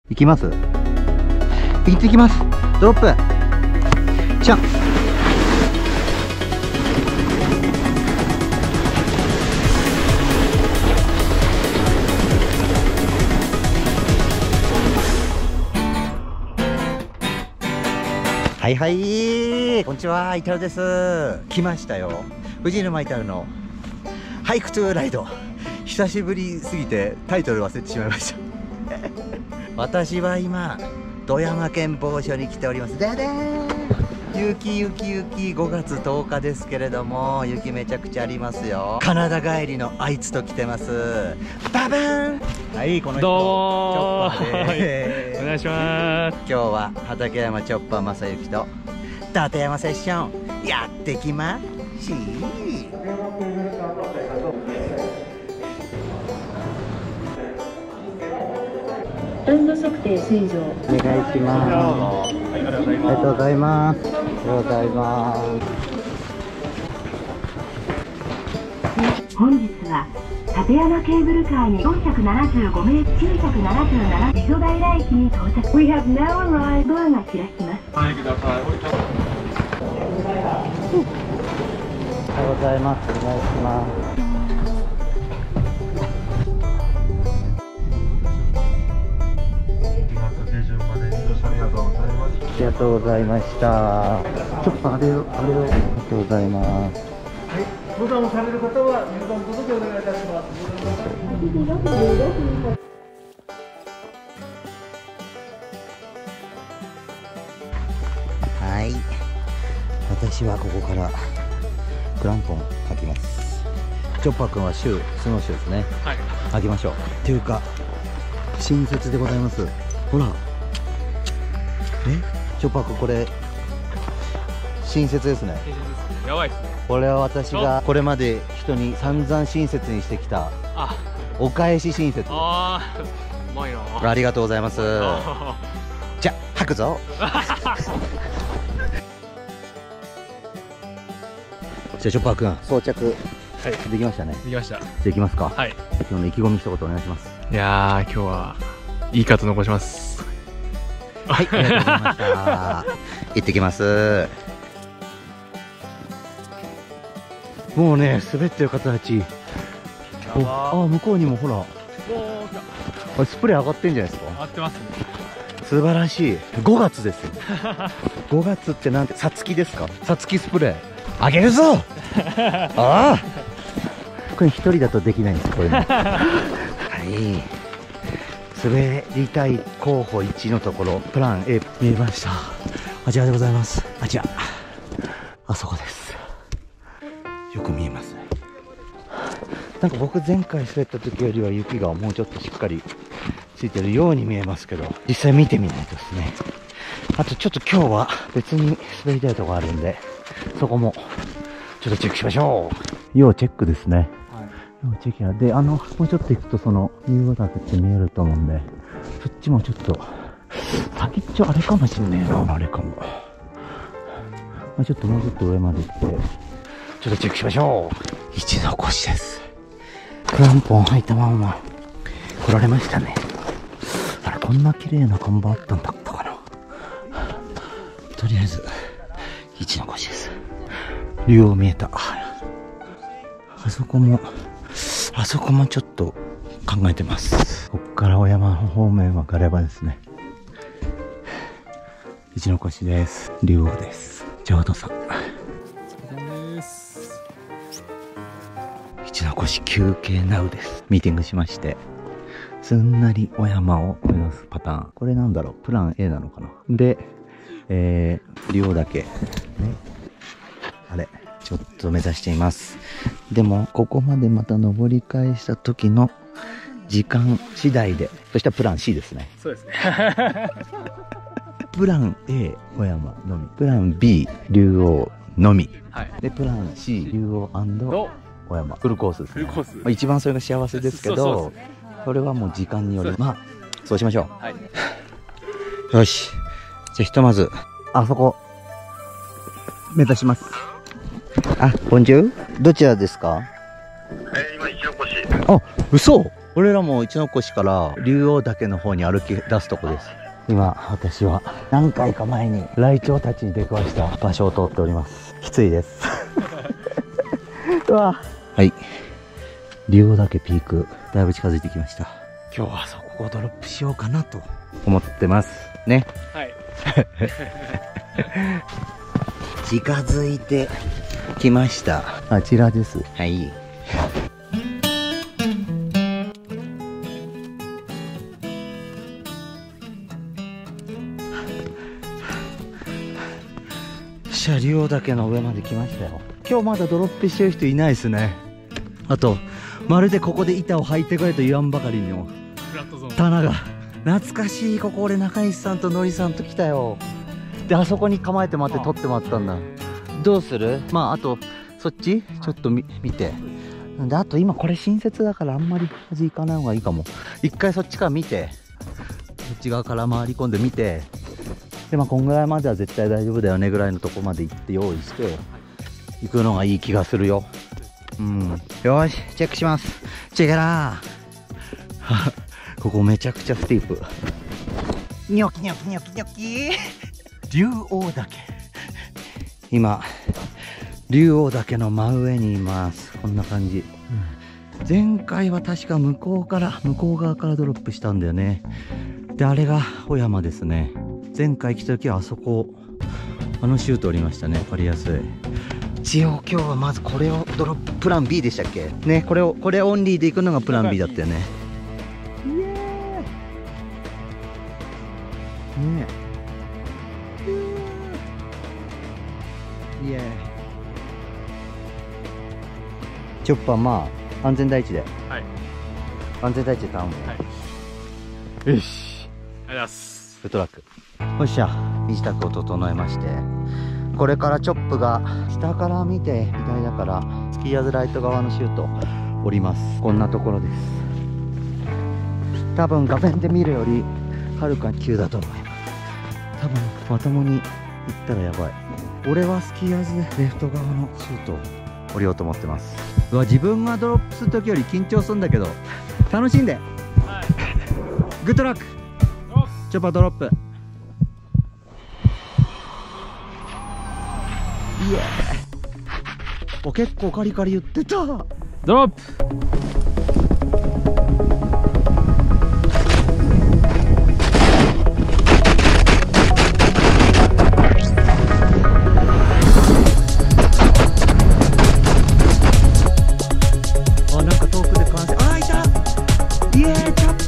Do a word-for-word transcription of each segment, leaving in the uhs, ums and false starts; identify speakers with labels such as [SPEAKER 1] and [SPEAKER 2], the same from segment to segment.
[SPEAKER 1] 行きます。行ってきます。ドロップ。じゃん。はいはい、こんにちは、イタルです。来ましたよ、藤沼イタルのハイクトゥーライド。久しぶりすぎてタイトル忘れてしまいました私は今富山県某所に来ております。ででー雪雪雪、ごがつとおかですけれども、雪めちゃくちゃありますよ。カナダ帰りのあいつと来てます。ババーン。はい、この人
[SPEAKER 2] どうも
[SPEAKER 1] チョッパーでーす。
[SPEAKER 2] お願いします。
[SPEAKER 1] 今日は畠山チョッパー正幸と立山セッションやってきますし、
[SPEAKER 3] 温度測定水上。
[SPEAKER 1] お願いします。ありがとうございます。ありがとうございます。
[SPEAKER 3] 本日は立山ケーブルカーによんひゃくななじゅうごメートル、きゅうひゃくななじゅうなな、溝平駅に到着。We have now arrived。ドアが開きます。
[SPEAKER 2] はい、ください。
[SPEAKER 1] おはようございます。お願いします。ありがとうございました。ちょっとあれを、あれを、ありがとうございます。はい、ボタンをされる方は入団届お願いいたします。はい、私はここからクランポン履きます。チョッパー君はシュー、スノーシューですね。はい。履きましょう。っていうか、新設でございます。ほら。え？チョッパー君、これ新設ですね。新設ですね。やばいですね。これは私がこれまで人に散々親切にしてきたお返し親切。ああ、うまいな。ありがとうございます。じゃあ履くぞ。じゃあチョッパー君、装着できましたね。
[SPEAKER 2] できました。じゃ
[SPEAKER 1] あ行きますか。
[SPEAKER 2] はい。
[SPEAKER 1] 今日の意気込み一言お願いします。
[SPEAKER 2] いやー、今日はいいカット残します。
[SPEAKER 1] はい、ありがとうございました。行ってきます。もうね、滑ってる方たち。あ、向こうにもほら。あれスプレー上がってんじゃないですか。
[SPEAKER 2] 上がってますね。素
[SPEAKER 1] 晴らしい。ごがつですよ。ごがつってなんて、さつきですか。さつきスプレー。あげるぞ。ああ。これ一人だとできないんです。これ、ね。はい。滑りたい候補いちのところ、プラン A 見えました。あちらでございます。あちら、あそこです。よく見えますね。なんか僕前回滑った時よりは雪がもうちょっとしっかりついてるように見えますけど、実際見てみないとですね。あとちょっと今日は別に滑りたいところあるんで、そこもちょっとチェックしましょう。要チェックですね。チェキラで、あの、もうちょっと行くとその、竜ヶ岳って見えると思うんで、そっちもちょっと、先っちょあれかもしんねえな、あれかも。まあ、ちょっともうちょっと上まで行って、ちょっとチェックしましょう。一度越しです。クランポン履いたまま、来られましたね。あれ、こんな綺麗な看板あったんだったかな。とりあえず、一の越しです。竜王見えた。あそこも、あそこもちょっと考えてます。こっから小山方面はガレ場ですね。一の越です。竜王です。ちょうどさん。一の越休憩ナウです。ミーティングしまして、すんなり小山を目指すパターン。これなんだろう、プラン A なのかな。で、えー、竜王だけ。ね。あれ。ちょっと目指しています。でも、ここまでまた登り返した時の時間次第で、そしたらプラン C ですね。
[SPEAKER 2] そうですね。
[SPEAKER 1] プラン A、小山のみ。プラン B、竜王のみ。はい、で、プラン C、竜王&小山。フルコースですね。フルコース。まあ、一番それが幸せですけど、そうそうですね、それはもう時間による。まあ、そうしましょう。はい、よし。じゃあひとまず、あそこ、目指します。あ、ボンジュール。どちらですか？
[SPEAKER 4] えー、今一の越し。
[SPEAKER 1] あ、嘘。 俺らも一の越から竜王岳の方に歩き出すとこです。今私は何回か前にライチョウたちに出くわした場所を通っております。きついですうわ、はい、竜王岳ピークだいぶ近づいてきました。今日はそこをドロップしようかなと思ってますね。
[SPEAKER 2] はい
[SPEAKER 1] 近づいてきました。あちらです。はい。竜王岳の上まで来ましたよ。今日まだドロップしてる人いないですね。あとまるでここで板を履いてくれと言わんばかりの棚が懐かしい。ここ俺中西さんとのりさんと来たよ。であそこに構えて待って撮ってもらったんだ。どうする？まああとそっちちょっと見見て、であと今これ新設だからあんまり端行かない方がいいかも。一回そっちから見て、こっち側から回り込んで見て、でまあこんぐらいまでは絶対大丈夫だよねぐらいのとこまで行って用意して行くのがいい気がするよ。うん、よしチェックします。チェケラーここめちゃくちゃスティープ。ニョキニョキニョキニョキ竜王岳。今竜王岳の真上にいます。こんな感じ、うん、前回は確か向こうから向こう側からドロップしたんだよね。であれが小山ですね。前回来た時はあそこあのシュート降りましたね。分かりやすい。一応今日はまずこれをドロッププラン ビー でしたっけね。これをこれオンリーで行くのがプラン ビー だったよね。イエーイねえイエーイ。チョッパーまあ安全第一で、
[SPEAKER 2] はい、
[SPEAKER 1] 安全第一で頼むね、
[SPEAKER 2] はい、よしありがとうございます。
[SPEAKER 1] フットラック。よっしゃ、身支度を整えまして、これからチョップが下から見て左だからスキーヤーズライト側のシュート降ります。こんなところです。多分画面で見るよりはるかに急だと思います。多分まともに行ったらやばい。俺はスキーヤーズでレフト側のシュートを降りようと思ってます。うわ、自分がドロップする時より緊張するんだけど楽しんで、はい、グッドラック。チョッパードロップ。イエーイ。お結構カリカリ言ってた。
[SPEAKER 2] ドロップ。
[SPEAKER 1] あ、なんか遠くで完成。あ、いた。イエーイ、チョップ。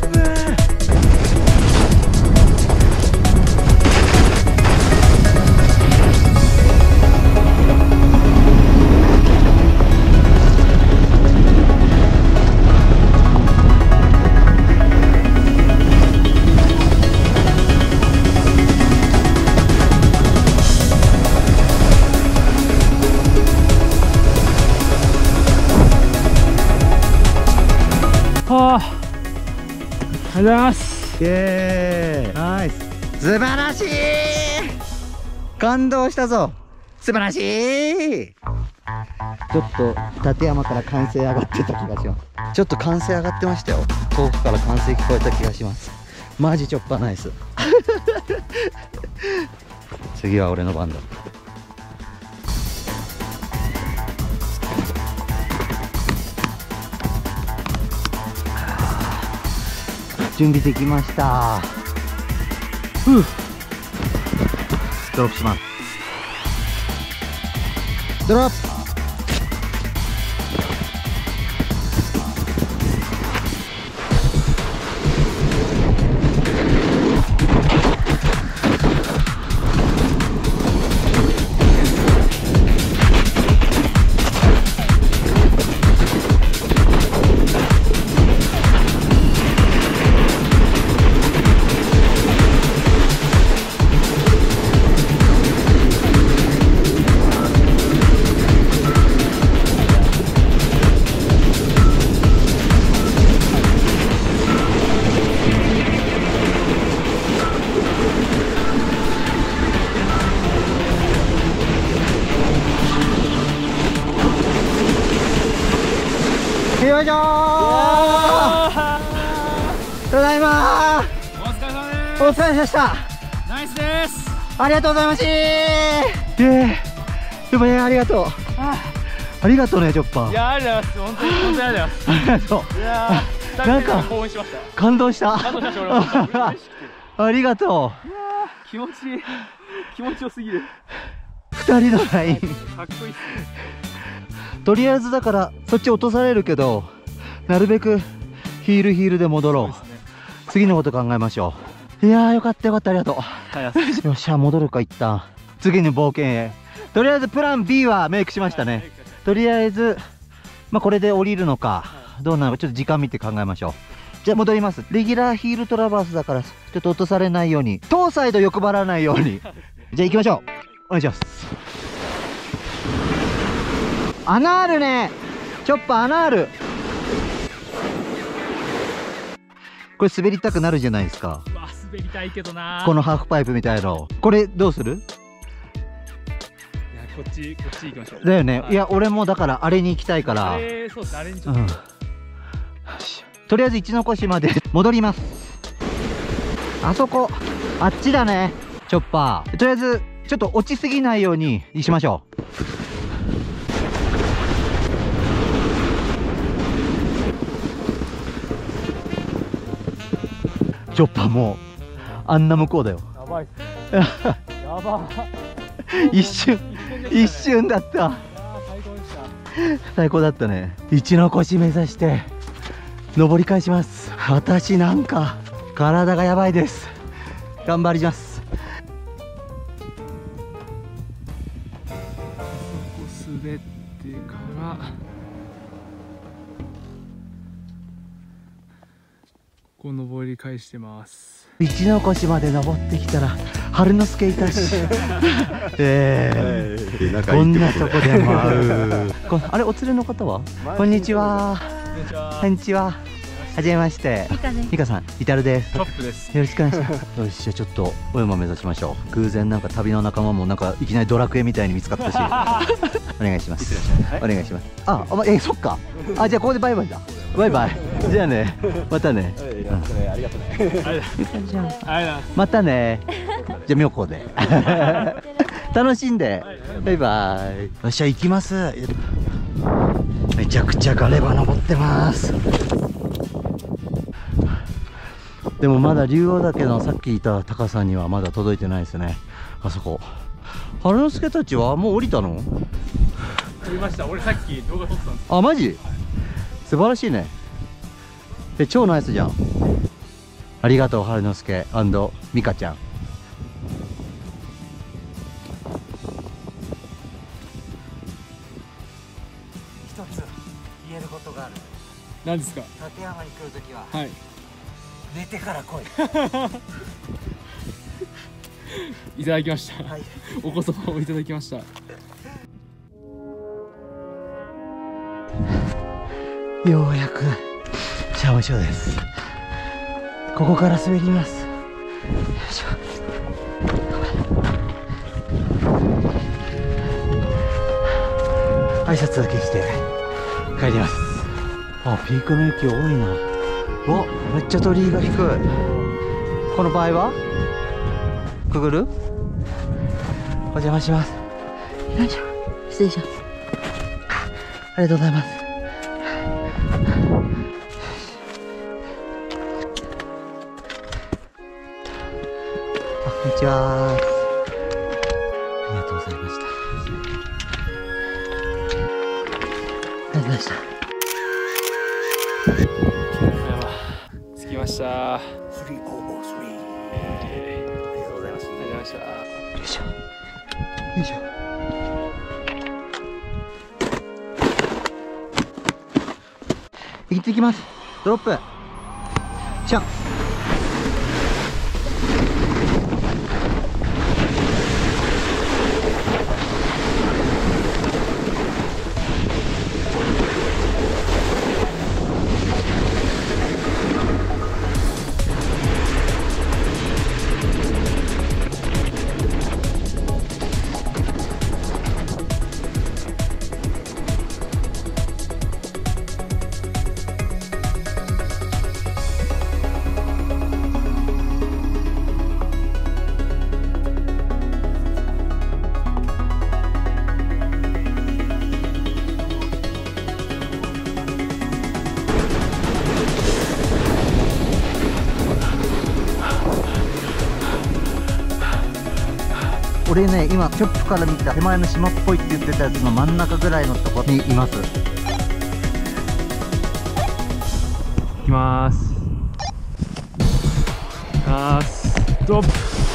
[SPEAKER 2] はあ、ありがとうございます。
[SPEAKER 1] イエーイ、ナイス。素晴らしい。感動したぞ。素晴らしい。ちょっと立山から歓声上がってた気がします。ちょっと歓声上がってましたよ。遠くから歓声聞こえた気がします。マジチョッパーナイス次は俺の番だ。準備できました。ふう、ドロップします。ドロップ。よいしょー。 ただいまー。
[SPEAKER 2] お疲れ様です。
[SPEAKER 1] お疲れ様でした。
[SPEAKER 2] ナイスです。
[SPEAKER 1] ありがとうございます。えー、でもね、ありがとう。ありがとうね、チョッパー。
[SPEAKER 2] いや、ありがとうございます。本当に、本当にありがとうございます。
[SPEAKER 1] ありがとう。
[SPEAKER 2] いやー、なんか興奮しました。
[SPEAKER 1] 感動した。
[SPEAKER 2] 感動しました、俺は。
[SPEAKER 1] ありがとう。
[SPEAKER 2] いやー、気持ちいい。気持ちよすぎる。
[SPEAKER 1] 二人のライン。
[SPEAKER 2] かっこいいっすね。
[SPEAKER 1] とりあえずだから、そっち落とされるけど、なるべくヒールヒールで戻ろう。次のこと考えましょう。いやー、よかったよかった、ありがとう。よっしゃ、戻るか、一旦。次の冒険へ。とりあえずプラン ビー はメイクしましたね。とりあえず、まあ、これで降りるのか、どうなのか、ちょっと時間見て考えましょう。じゃあ戻ります。レギュラーヒールトラバースだから、ちょっと落とされないように、遠サイド欲張らないように。じゃあ行きましょう。お願いします。穴あるね。チョッパー穴ある。これ滑りたくなるじゃないですか。
[SPEAKER 2] うわ、滑りたいけどな。
[SPEAKER 1] このハーフパイプみたいの。これどうする？
[SPEAKER 2] いや、こっち、こっち行きましょう。
[SPEAKER 1] だよね。
[SPEAKER 2] はい、
[SPEAKER 1] いや、俺もだからあれに行きたいから。
[SPEAKER 2] えー、そうですね、あれにちょっと。
[SPEAKER 1] うん。とりあえず一の越まで戻ります。あそこ、あっちだね。チョッパー。とりあえず、ちょっと落ちすぎないようにしましょう。チョッパーもうあんな向こうだよ。
[SPEAKER 2] やばいっすね。やば
[SPEAKER 1] 一瞬一瞬だった。
[SPEAKER 2] いや最高でした。
[SPEAKER 1] 最高だったね。一の腰目指して登り返します。私なんか体がやばいです。頑張ります。
[SPEAKER 2] ここ滑ってからここ登り返してます。
[SPEAKER 1] 一の腰まで登ってきたら春之助いたしえー、こんなとこでも会う。こあれお連れの方はこんにちは。こんにちは。はじめまして。ミカです。ミカさん、イタルです。
[SPEAKER 2] トップです。
[SPEAKER 1] よろしくお願いします。よし、じゃあちょっと小山目指しましょう。偶然なんか旅の仲間もなんかいきなりドラクエみたいに見つかったし。お願いします。お願いします。あ、あ、え、そっか。あ、じゃあここでバイバイだ。バイバイ。じゃあね、またね。
[SPEAKER 2] ありがとうね。ありがとうございます。
[SPEAKER 1] またね。じゃあ妙高で。楽しんで。バイバイ。よっしゃ、行きます。めちゃくちゃガレ場登ってます。でもまだ竜王岳のさっきいた高さにはまだ届いてないですね。あそこ。春之助たちはもう降りたの？
[SPEAKER 2] 降りました。俺さっき動画撮ってたんです。
[SPEAKER 1] あ、マジ？素晴らしいね。え、超ナイスじゃん。ありがとう、春之助&美香ちゃん。一つ言えることがある。
[SPEAKER 2] 何ですか？
[SPEAKER 1] 立山に来るときは、
[SPEAKER 2] はい。
[SPEAKER 1] 寝てから来い。
[SPEAKER 2] いただきました。
[SPEAKER 1] はい、
[SPEAKER 2] お言葉をいただきました。
[SPEAKER 1] ようやく社務所です。ここから滑ります。よいしょ。挨拶だけして帰ります。あ、ピークの雪多いな。お、めっちゃ鳥居が低い。この場合はくぐる？お邪魔します。よいしょ。失礼します。ありがとうございます。こんにちは。ありがとうございました。ありがとうございました。
[SPEAKER 2] 着きました。
[SPEAKER 1] スリーオーオースリー。
[SPEAKER 2] えー、
[SPEAKER 1] ありがとうございました。
[SPEAKER 2] ありがとうございました。
[SPEAKER 1] よいしょ。よいしょ。行ってきます。ドロップ。シャン。 俺ね、今チョップから見た手前の島っぽいって言ってたやつの真ん中ぐらいのところにいます。
[SPEAKER 2] いきまーす。いきまーす。ドロップ。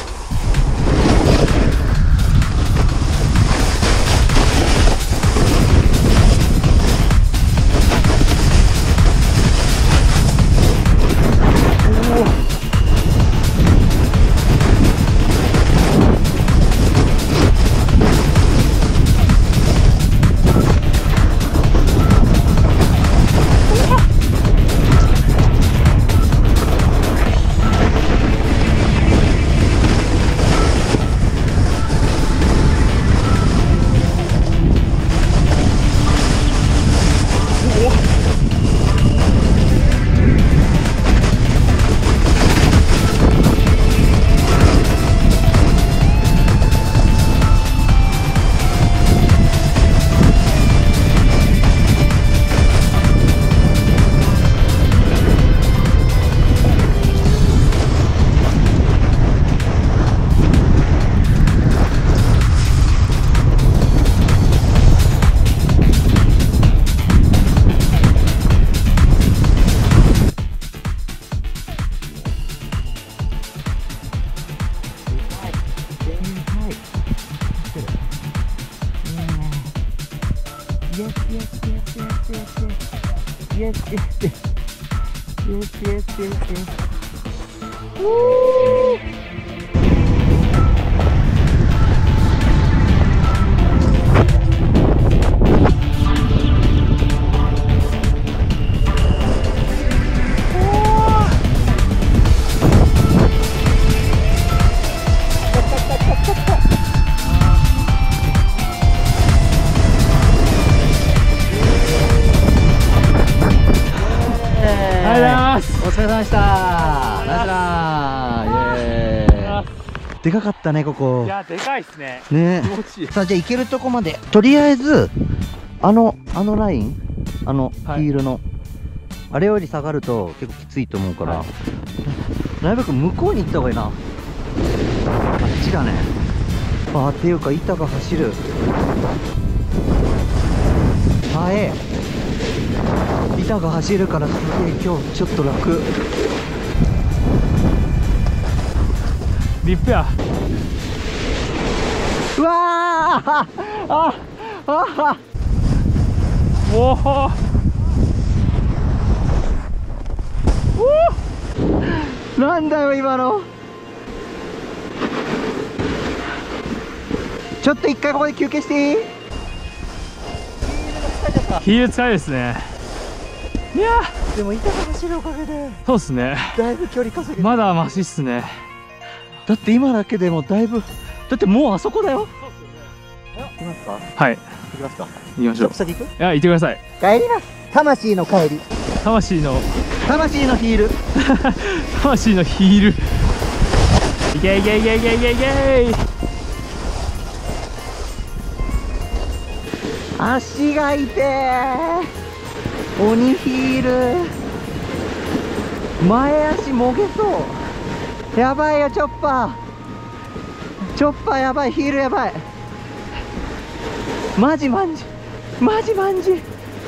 [SPEAKER 1] お疲れ様でした。ナイスラン。イエーイ。でかかったね、ここ。
[SPEAKER 2] いや、でかいっすね。
[SPEAKER 1] ね。
[SPEAKER 2] 気持ちいい。
[SPEAKER 1] さあ、じゃあ行けるとこまで。とりあえず、あの、あのライン、あの、ヒールの、あれより下がると結構きついと思うから、なるべく向こうに行った方がいいな。あっちだね。あ、っていうか、板が走る。速え。板が走るからすげえ今日ちょっと楽。
[SPEAKER 2] リップや。
[SPEAKER 1] うわーあああ
[SPEAKER 2] おお
[SPEAKER 1] おなんだよ今の。ちょっと一回ここで休憩していい？
[SPEAKER 2] ヒール使いですね。いや
[SPEAKER 1] でも板が走るおかげで
[SPEAKER 2] そうっすね。
[SPEAKER 1] だいぶ距離稼げる。
[SPEAKER 2] まだマシっすね。
[SPEAKER 1] だって今だけでもだいぶ、だってもうあそこだよ。行きますか？
[SPEAKER 2] はい。
[SPEAKER 1] 行きますか？
[SPEAKER 2] 行きましょう。
[SPEAKER 1] 先行く？
[SPEAKER 2] いや、行ってください。
[SPEAKER 1] 帰ります。魂の帰り。
[SPEAKER 2] 魂の
[SPEAKER 1] 魂のヒール。
[SPEAKER 2] 魂のヒール。いけいけいけいけいけいけ。
[SPEAKER 1] 足が痛え。鬼ヒール。前足もげそう。やばいよチョッパー。チョッパーやばい。ヒールやばい。マジマンジマジマンジ。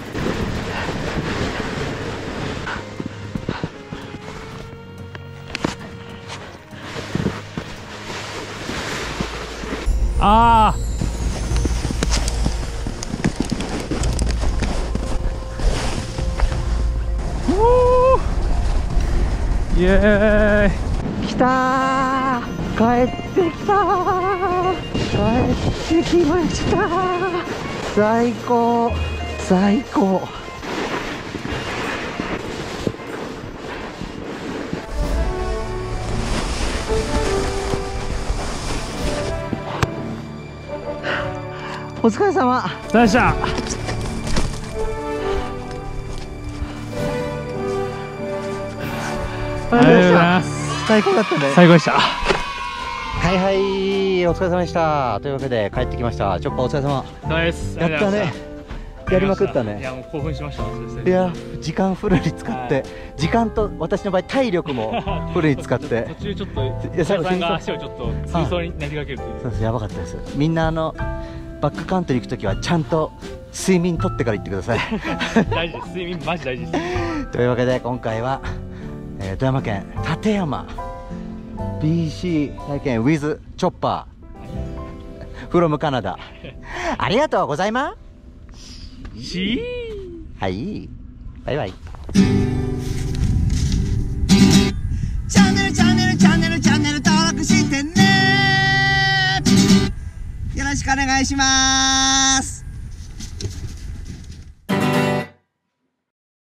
[SPEAKER 2] ああ。イエーイ。
[SPEAKER 1] 来たー。帰ってきたー。帰ってきましたー。最高最高。お疲れ様。
[SPEAKER 2] お疲れ様でした。
[SPEAKER 1] ありがとうございます。最高だったね。
[SPEAKER 2] 最高でした。
[SPEAKER 1] はいはい、お疲れ様でした。というわけで帰ってきました。チョッパーお疲れ様。
[SPEAKER 2] ナイス。
[SPEAKER 1] やったね。 やりまくった
[SPEAKER 2] い
[SPEAKER 1] ね。
[SPEAKER 2] やもう興奮しました。
[SPEAKER 1] いや時間フルに使って、
[SPEAKER 2] はい、
[SPEAKER 1] 時間と私の場合体力もフルに使って
[SPEAKER 2] 途中ちょっと
[SPEAKER 1] いや
[SPEAKER 2] お客さんが足をちょっと痛そうになりかけるという。
[SPEAKER 1] そうです、やばかったです。みんなあのバックカントリー行くときはちゃんと睡眠とってから行ってください
[SPEAKER 2] 大事です、睡眠マジ大事です
[SPEAKER 1] というわけで今回は、えー、富山県立山 ビーシー 体験 with チョッパー from カナダありがとうございます
[SPEAKER 2] しー
[SPEAKER 1] はいバイバイ。
[SPEAKER 4] チャンネルチャンネルチャンネルチャンネル登録してね。よろしくお願いします。